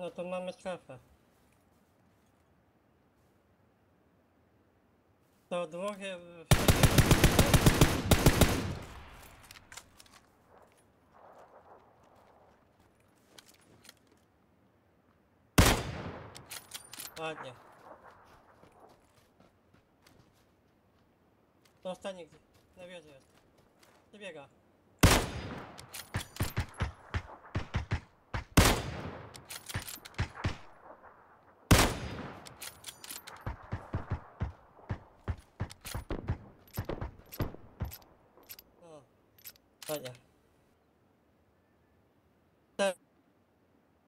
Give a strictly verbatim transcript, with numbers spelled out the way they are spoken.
No to mamy strefę. To drugie... Ładnie. To ostatni gdzie? Na wieży jest. Przebiega. O, ładnie.